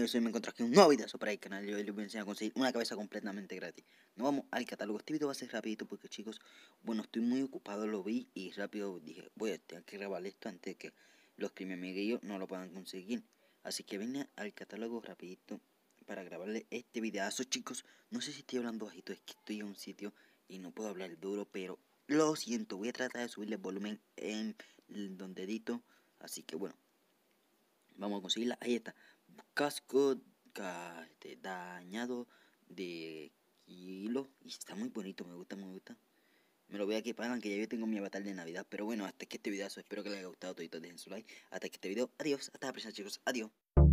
amigos, hoy me encuentro aquí un nuevo video para el canal y hoy les voy a enseñar a conseguir una cabeza completamente gratis. Nos vamos al catálogo. Este video va a ser rapidito porque chicos, bueno, estoy muy ocupado, lo vi y rápido dije, voy a tener que grabar esto antes de que los criminamiguillos no lo puedan conseguir. Así que vine al catálogo rapidito para grabarle este videazo, chicos. No sé si estoy hablando bajito, es que estoy en un sitio y no puedo hablar duro, pero lo siento, voy a tratar de subirle el volumen en donde edito. Así que bueno, vamos a conseguirla. Ahí está. Casco dañado de kilo. Y está muy bonito, me gusta, me gusta. Me lo voy a equipar, aunque ya yo tengo mi avatar de Navidad. Pero bueno, hasta que este video, espero que les haya gustado. Todito dejen su like. Hasta que este video, adiós. Hasta la próxima, chicos. Adiós.